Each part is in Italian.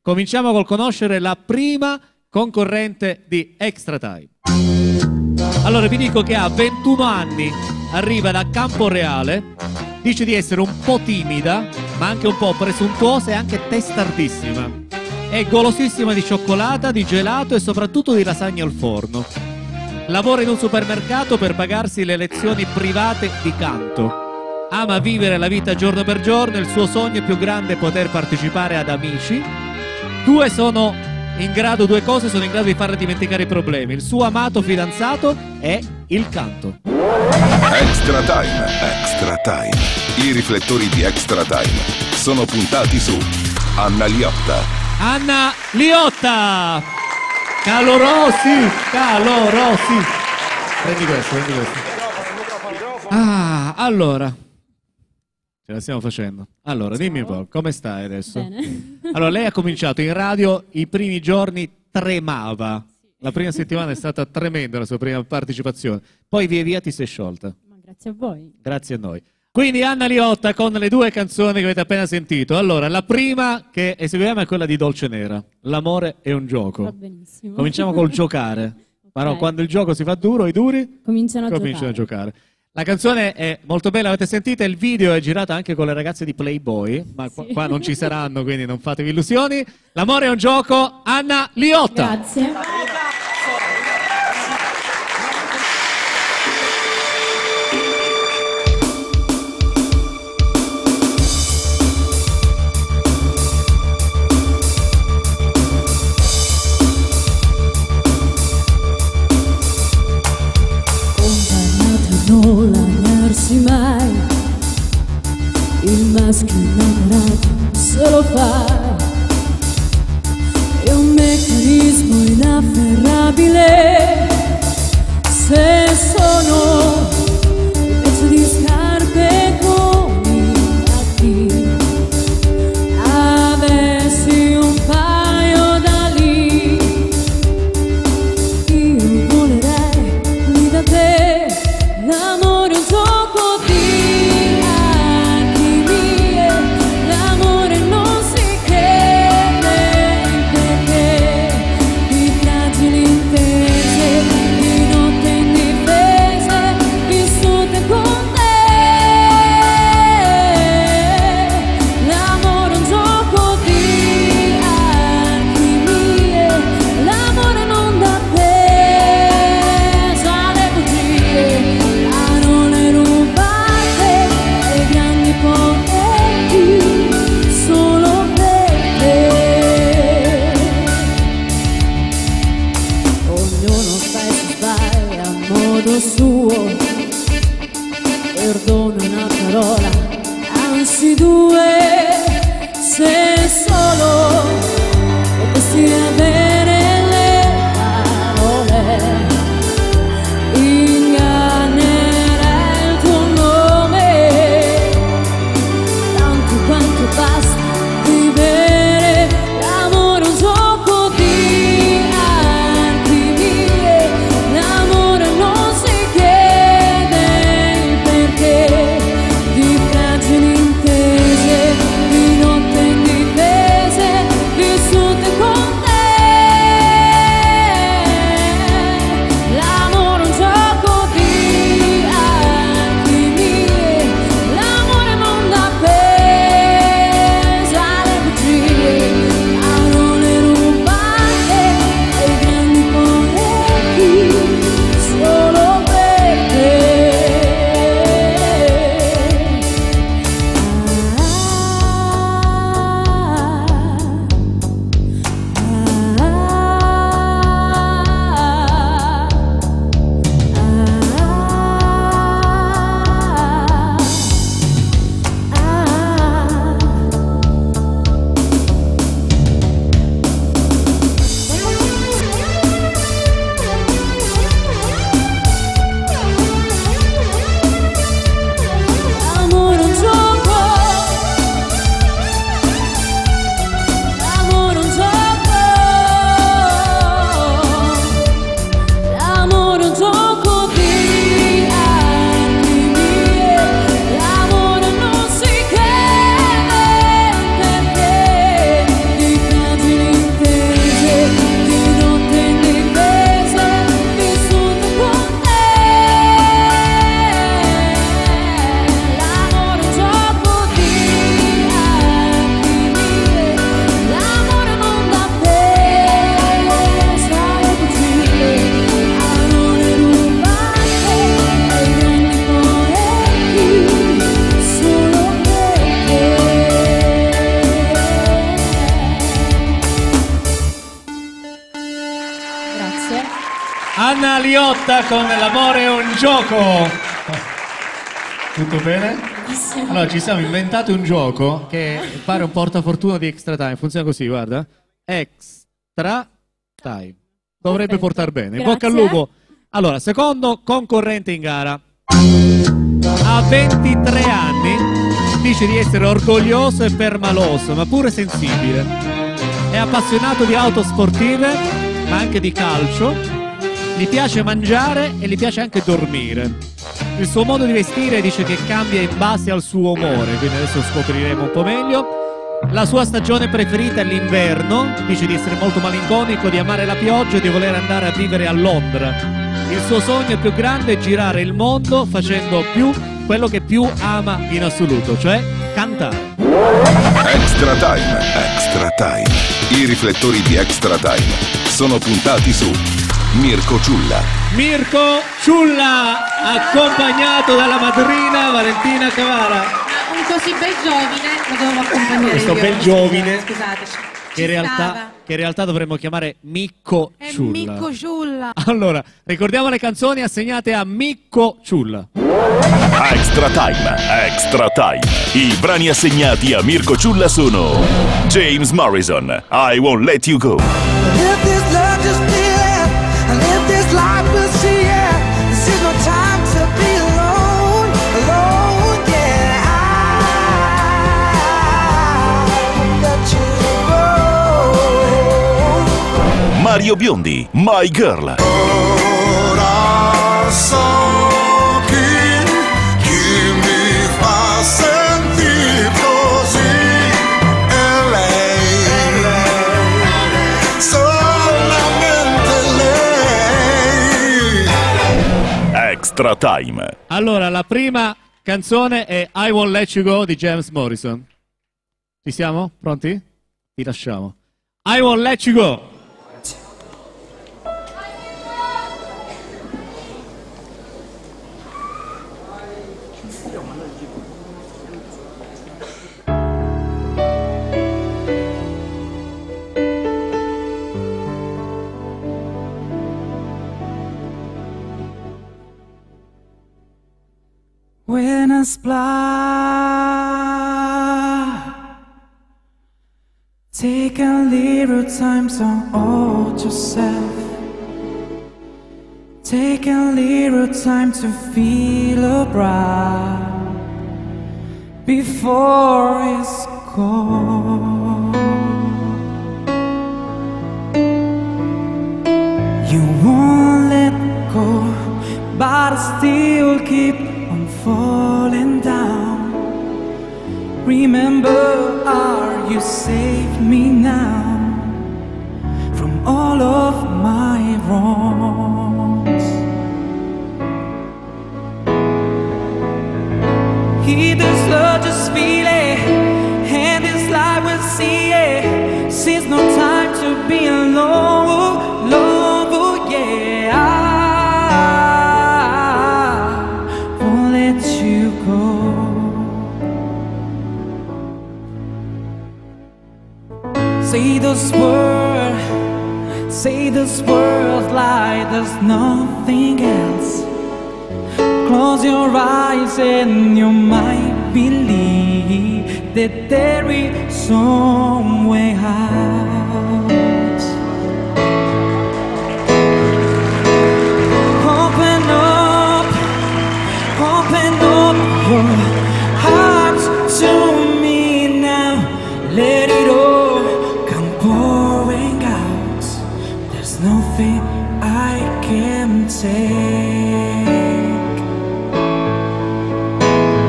Cominciamo col conoscere la prima concorrente di Extra Time. Allora vi dico che ha 21 anni, arriva da Camporeale, dice di essere un po' timida, ma anche un po' presuntuosa e anche testardissima. È golosissima di cioccolata, di gelato e soprattutto di lasagne al forno. Lavora in un supermercato per pagarsi le lezioni private di canto. Ama vivere la vita giorno per giorno, il suo sogno più grande è poter partecipare ad Amici. Due cose sono in grado di farle dimenticare i problemi: il suo amato fidanzato e il canto. Extra Time, Extra Time. I riflettori di Extra Time sono puntati su Anna Liotta. Anna Liotta! Calorosi! Prendi questo. Ah, allora. Ce la stiamo facendo. Allora, dimmi un po', come stai adesso? Bene. Allora, lei ha cominciato in radio, i primi giorni tremava. La prima settimana è stata tremenda la sua prima partecipazione. Poi via via ti sei sciolta. Ma grazie a voi. Grazie a noi. Quindi Anna Liotta con le due canzoni che avete appena sentito. Allora, la prima che eseguiamo è quella di Dolce Nera. L'amore è un gioco. Va benissimo. Cominciamo col giocare. Però quando il gioco si fa duro, i duri cominciano a giocare. La canzone è molto bella, l'avete sentita, il video è girato anche con le ragazze di Playboy, ma sì. qua non ci saranno, quindi non fatevi illusioni. L'amore è un gioco, Anna Liotta. Grazie. Non lagnarsi mai, il maschio innamorato se lo fa, è un meccanismo inafferrabile. Se sono un pezzo di scarpe con i tacchi, avessi un paio d'ali, io volerei lì da te. L'amore è un gioco di alchimie, l'amore non si chiede il perché, di fragili intese, di notte indifese, vissute con te. L'amore è un gioco di alchimie, l'amore non dà peso alle bugie. Parole rubate ai grandi poeti solo per te. Ognuno fa e si sbaglia a modo suo, perdono una parola, anzi due, se solo potessi avere le parole, ingannerei il tuo nome, tanto quanto basta vivere. L'amore è un gioco di alchimie, l'amore non si chiede il perché, di fragili intese, di notte indifese, Anna Liotta con L'amore è un gioco. Tutto bene? Allora ci siamo inventati un gioco che pare un portafortuna di Extra Time. Funziona così, guarda. Extra Time. Dovrebbe portare bene. In bocca al lupo. Allora, secondo concorrente in gara. Ha 23 anni. Dice di essere orgoglioso e permaloso, ma pure sensibile. È appassionato di auto sportive, ma anche di calcio. Gli piace mangiare e gli piace anche dormire. Il suo modo di vestire dice che cambia in base al suo umore, quindi adesso scopriremo un po' meglio. La sua stagione preferita è l'inverno, dice di essere molto malinconico, di amare la pioggia e di voler andare a vivere a Londra. Il suo sogno più grande è girare il mondo facendo quello che più ama in assoluto, cioè cantare. Extra Time, Extra Time. I riflettori di Extra Time sono puntati su Mirko Ciulla. Mirko Ciulla, accompagnato dalla madrina Valentina Cavara. Un così bel giovine lo dovevo accompagnare. Questo io, bel giovine, scusateci. che in realtà dovremmo chiamare Micco Ciulla. Micco Ciulla. Allora, ricordiamo le canzoni assegnate a Micco Ciulla. Extra Time, Extra Time. I brani assegnati a Mirko Ciulla sono James Morrison, I Won't Let You Go. If this love just feel, and if this life will see it, this is no time to be alone, alone, yeah. I won't let you go. Mario Biondi, My Girl. Ora so chi mi fa sentir così, è lei, solamente lei. Extra Time. Allora, la prima canzone è I Won't Let You Go di James Morrison. Ci siamo? Pronti? Ti lasciamo. I Won't Let You Go. When I splash, take a little time to hold yourself. Take a little time to feel a breath before it's gone. You won't let go, but I still keep on falling down. Remember how you saved me now from all of my wrongs. He does love just feel it, and this life will see it. Since no time to be alone, love, oh yeah. I won't let you go. Say those words like there's nothing else. Close your eyes and you might believe that there is some way out. Open up your heart to me now. Let it all come pouring out. There's nothing I can take.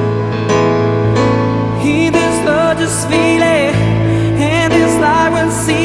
He this love just feel it, and this life will see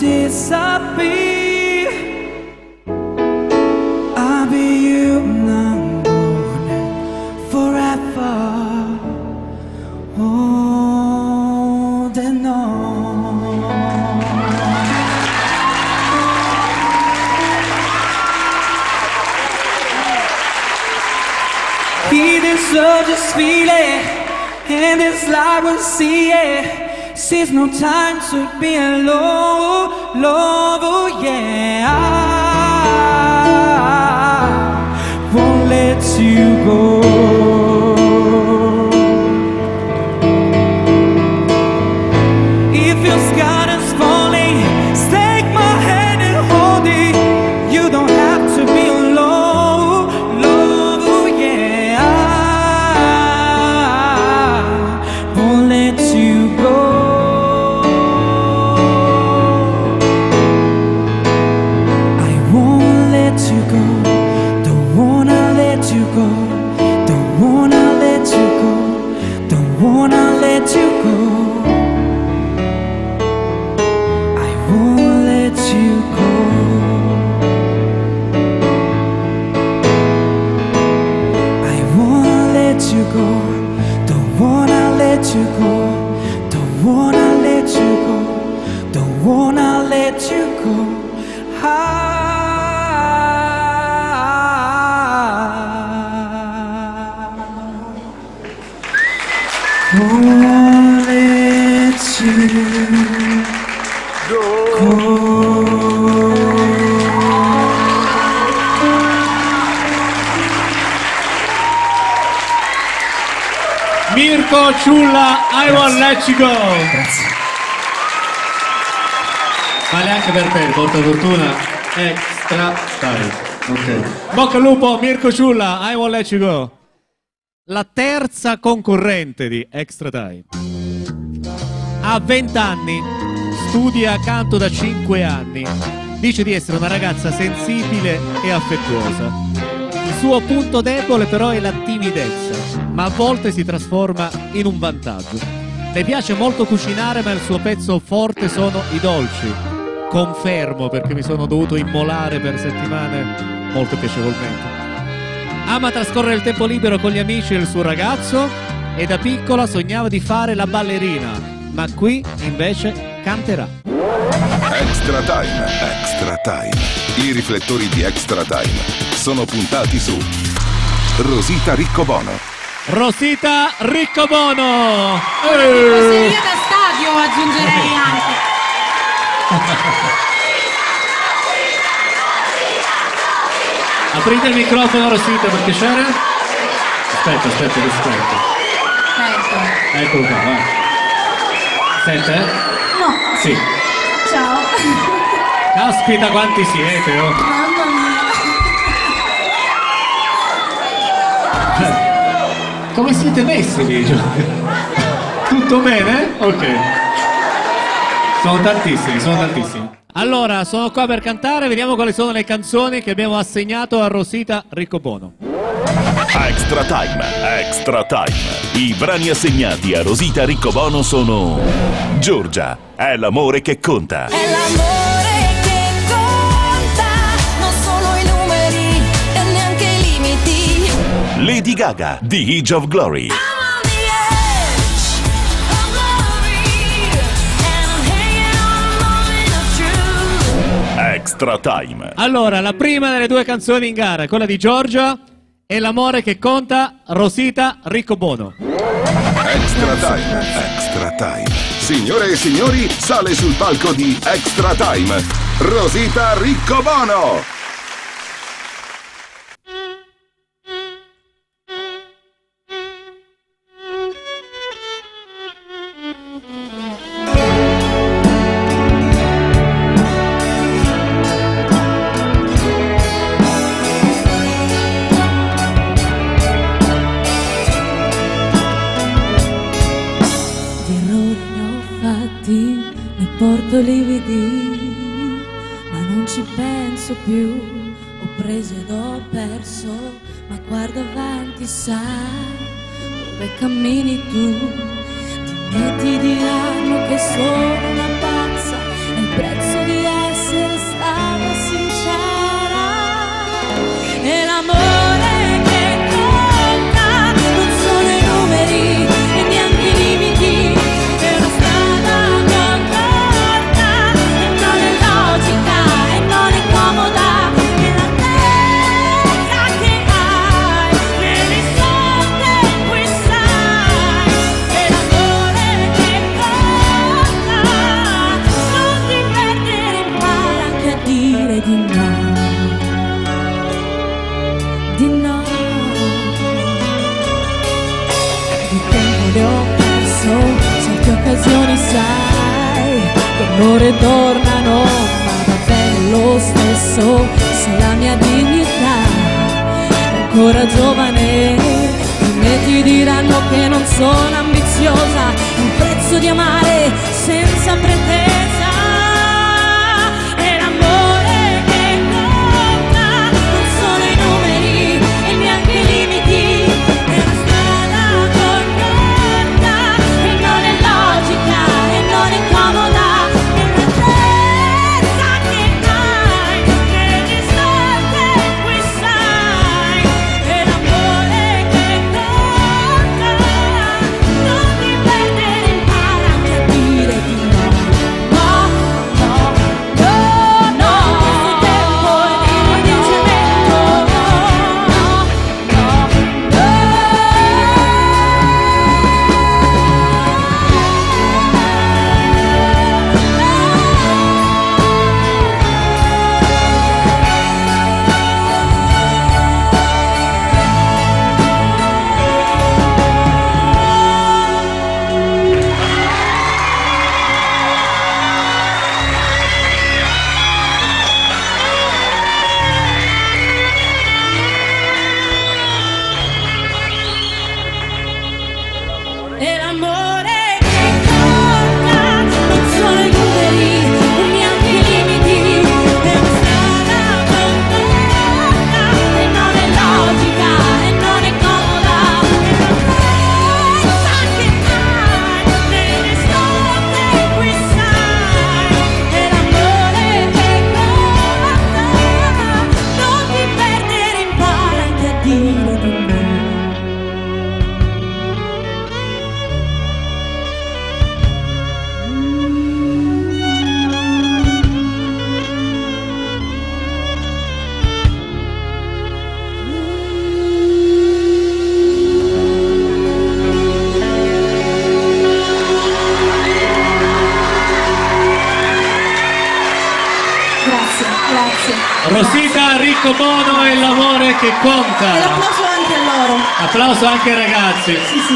disappear. I'll be you now forever, holding on. He deserves this feeling, and this life will see it. Since no time to be alone, love, oh yeah, I won't let you go. If your sky is falling, take my hand and hold it. You don't have to be alone, love, oh yeah, I won't let you go. Mirko Ciulla, I Won't Let You Go. Grazie. Vale anche per te, porta fortuna. Extra Time. Ok. Bocca al lupo, Mirko Ciulla, I Won't Let You Go. La terza concorrente di Extra Time. Ha 20 anni, studia canto da 5 anni. Dice di essere una ragazza sensibile e affettuosa. Il suo punto debole però è la timidezza, ma a volte si trasforma in un vantaggio. Le piace molto cucinare, ma il suo pezzo forte sono i dolci. Confermo, perché mi sono dovuto immolare per settimane molto piacevolmente. Ama trascorrere il tempo libero con gli amici e il suo ragazzo e da piccola sognava di fare la ballerina, ma qui invece canterà. Extra Time, Extra Time. I riflettori di Extra Time sono puntati su Rosita Riccobono. Rosita Riccobono! Tifoseria da stadio, aggiungerei anche. Aprite il microfono, Rosita, perché c'era? Aspetta, aspetta. Certo. Eccolo qua, vai. Sente? No. Sì. Ciao. Caspita, quanti siete, oh. Mamma mia. Come siete messi lì? Tutto bene? Ok. Sono tantissimi. Allora, sono qua per cantare, vediamo quali sono le canzoni che abbiamo assegnato a Rosita Riccobono. Extra Time. I brani assegnati a Rosita Riccobono sono Giorgia, è l'amore che conta. È l'amore che conta, non solo i numeri e neanche i limiti. Lady Gaga, The Age of Glory. Extra Time. Allora, la prima delle due canzoni in gara, quella di Giorgia, è l'amore che conta, Rosita Riccobono. Extra Time. Signore e signori, sale sul palco di Extra Time Rosita Riccobono. Porto lividi, ma non ci penso più. Ho preso ed ho perso, ma guardo avanti, sai dove cammini tu. Ti diranno che sono una pazza, è il prezzo di le ho perso, certe occasioni sai, che non ritornano, ma va bene lo stesso, se la mia dignità è ancora giovane, i miei ti diranno che non sono ambiziosa, il prezzo di amare senza pretesa. Rosita Riccobono e l'amore che conta. E l'applauso anche a loro. Applauso anche ai ragazzi. Sì, sì.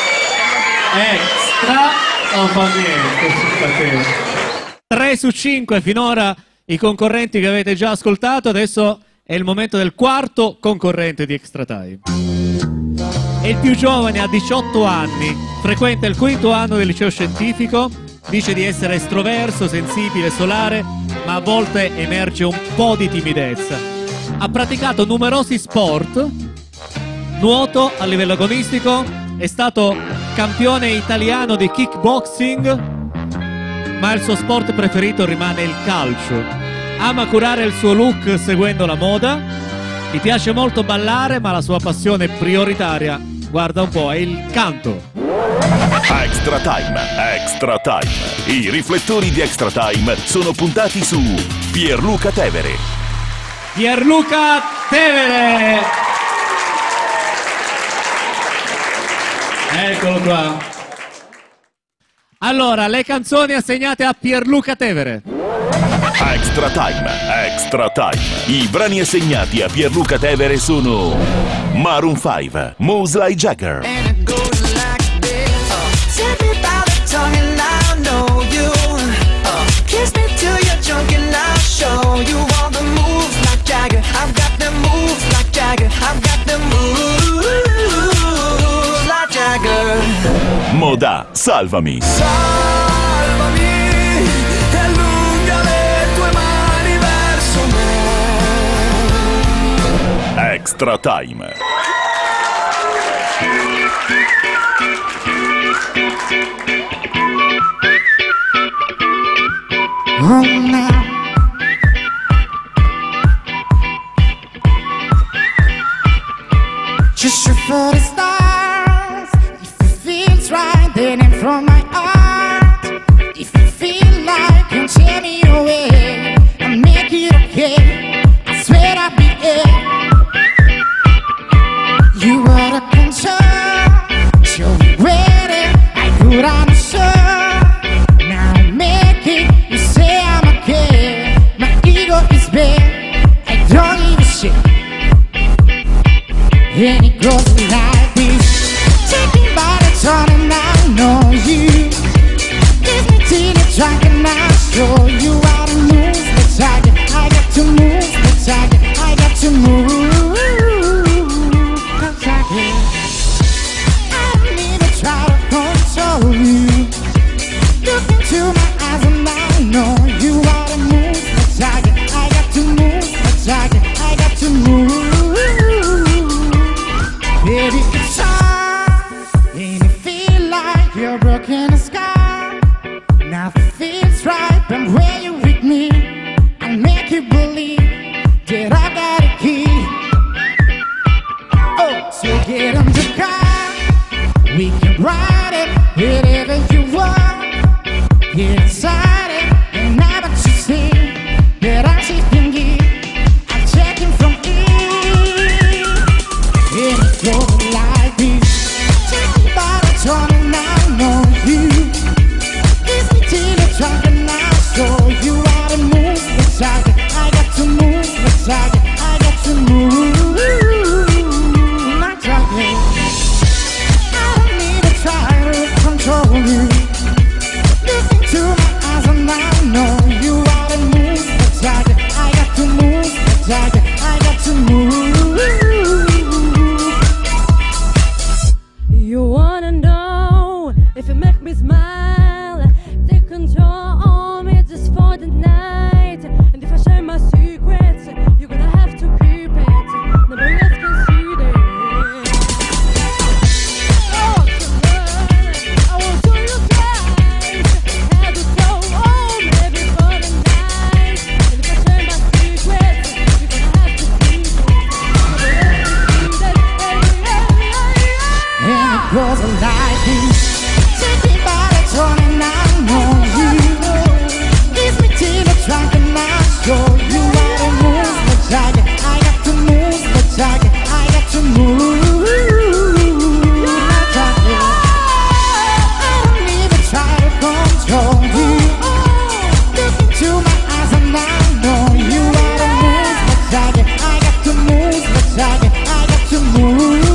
Extra o fa niente? 3 su 5 finora i concorrenti che avete già ascoltato. Adesso è il momento del quarto concorrente di Extra Time. È il più giovane, ha 18 anni, frequenta il quinto anno del liceo scientifico, dice di essere estroverso, sensibile, solare, ma a volte emerge un po' di timidezza. Ha praticato numerosi sport, nuoto a livello agonistico, è stato campione italiano di kickboxing, ma il suo sport preferito rimane il calcio. Ama curare il suo look seguendo la moda, gli piace molto ballare, ma la sua passione prioritaria, guarda un po', è il canto. Extra Time, Extra Time. I riflettori di Extra Time sono puntati su Pierluca Tevere. Pierluca Tevere! Eccolo qua. Allora, le canzoni assegnate a Pierluca Tevere. Extra Time, Extra Time. I brani assegnati a Pierluca Tevere sono Maroon 5, Moves Like Jagger. Modà, Salvami. Salvami e allunga le tue mani verso me. Extra Time. Oh no. Just shoot for the stars. If it feels right, then aim for my heart. If you feel like you can tear me away, I'll make it okay. I swear I'll be it. You are the control, so ready. I could understand. Now make it. You say I'm okay. My ego is big. I don't give a shit. And it goes like this. Take me by the turn and You're broken the sky. Nothing feels right, but when you with me, I make you believe that I got a key. Oh, so get in the car. We can ride it wherever you want. Get inside it, and now that you see that I'm shifting I'm checking from in. And it goes like this. Take me by the tongue and I know you. Kiss me till you're drunk and I'll show you how to move the target. I got to move the target. I got to move my target. I don't need to try to control you. Look into my eyes and I know you how to move the target. I got to move the target. I got to move. You wanna know if you make me smile, take control of me just for the night. And if I share my secrets, you're gonna have to keep it. Nobody else can see that. Oh, tonight, I want to show you guys how to go home every for the night. And if I share my secrets, you're gonna have to keep it. Nobody else can see that. And it goes like this. Take me by the tongue and I know you. Kiss me till the trunk and I'll show you how to move the target. I got to move the target. I got to move my target. I don't even try to control you. Look into my eyes and I know you how to move the target. I got to move the target. I got to move.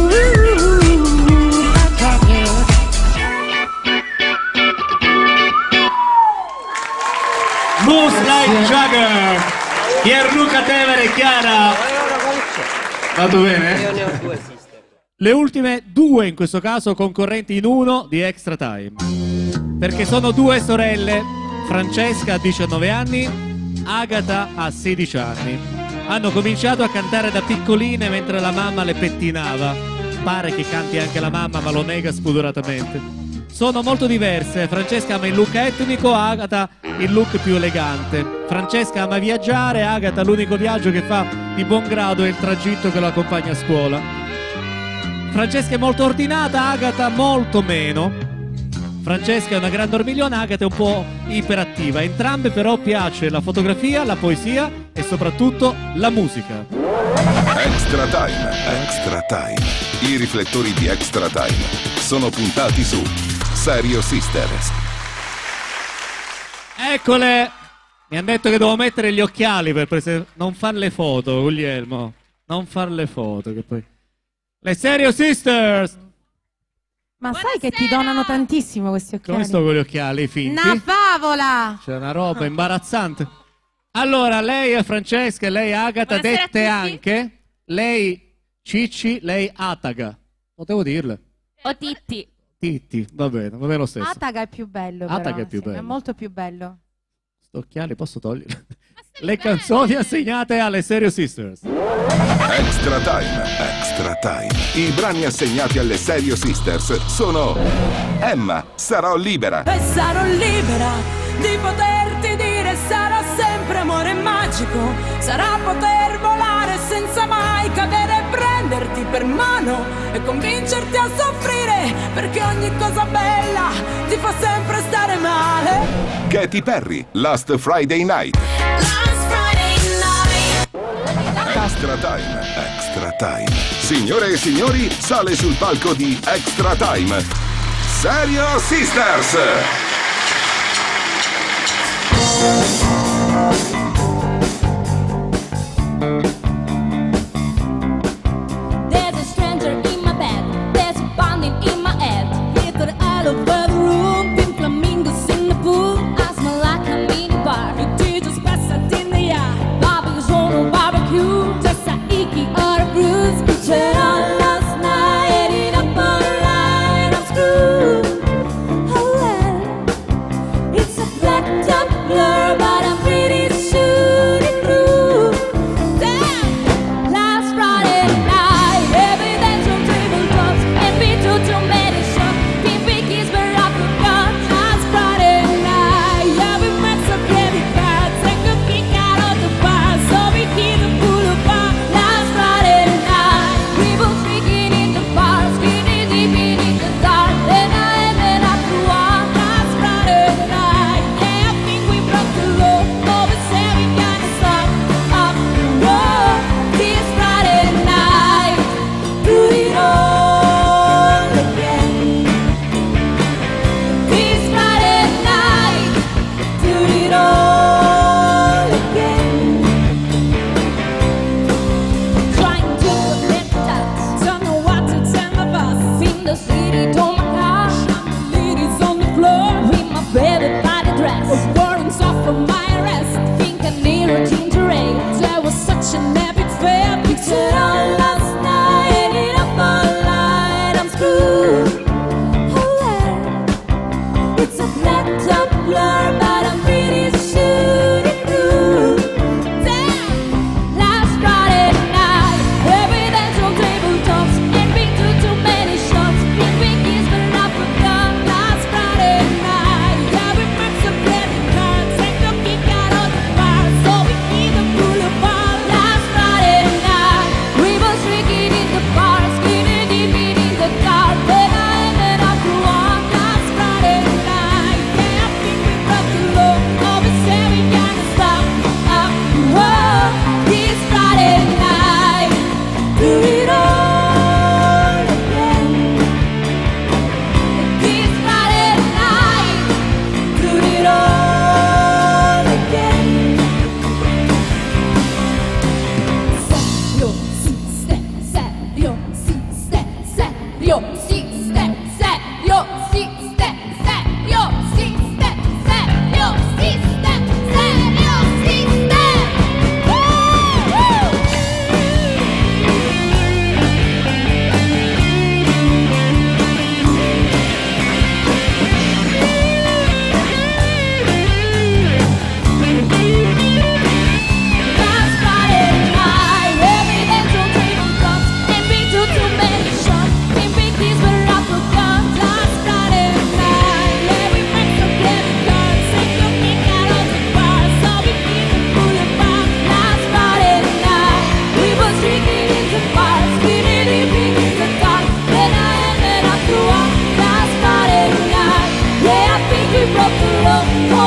Moves Like Jagger. Pierluca Tevere e Chiara. Fatto bene? Le ultime due, in questo caso, concorrenti in uno di Extra Time. Perché sono due sorelle. Francesca ha 19 anni, Agata ha 16 anni. Hanno cominciato a cantare da piccoline mentre la mamma le pettinava. Pare che canti anche la mamma, ma lo nega spudoratamente. Sono molto diverse. Francesca ama il look etnico, Agata il look più elegante. Francesca ama viaggiare, Agata l'unico viaggio che fa di buon grado è il tragitto che lo accompagna a scuola. Francesca è molto ordinata, Agata molto meno. Francesca è una gran dormigliona, Agata è un po' iperattiva. Entrambe però piace la fotografia, la poesia e soprattutto la musica. Extra Time, Extra Time. I riflettori di Extra Time sono puntati su Serio Sisters. Eccole! Mi hanno detto che devo mettere gli occhiali per non fare le foto, Guglielmo. Non fare le foto, che poi... Le Serio Sisters! Ma sai che ti donano tantissimo questi occhiali? Come sto con gli occhiali finti? Una favola! C'è una roba imbarazzante. Allora, lei è Francesca e lei è Agata, Buonasera dette a tutti. anche. Lei Cicci, lei Ataga. Potevo dirle. O Titti. Titti, va bene lo stesso. Ataga è più bello. Ataga però, è più sì, bello. È molto più bello. Sto occhiali posso togliere? Le canzoni assegnate alle Serio Sisters. Extra Time, Extra Time. I brani assegnati alle Serio Sisters sono Emma, sarò libera. E sarò libera di poterti dire sarà sempre amore magico. Sarà poter volare senza mai cadere e prenderti per mano e convincerti a soffrire perché ogni cosa bella ti fa sempre stare male. Katy Perry, Last Friday Night. Extra Time, Extra Time. Signore e signori, sale sul palco di Extra Time Serio Sisters. There's a stranger in my bed, there's a pounding in my head. Glitter all over the room, pink flamingos in the pool. I smell like a mini bar, the DJ's passed in the air. Barbecue's on a barbecue, just a icky or a bruise. Picture on last night, heading up on a line of screw. Oh well, it's a black top blur, but I'm pretty sure it through. Damn, last Friday night, every dance on table tops, and we took too many shots. Pink Vicky's were up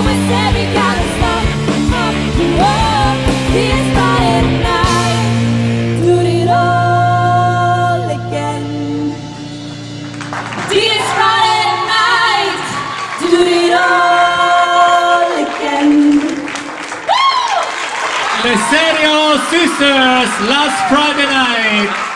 always say we gotta stop. Oh, this Friday night, do it all again. This Friday night, do it all again. The Stereo Sisters, Last Friday Night.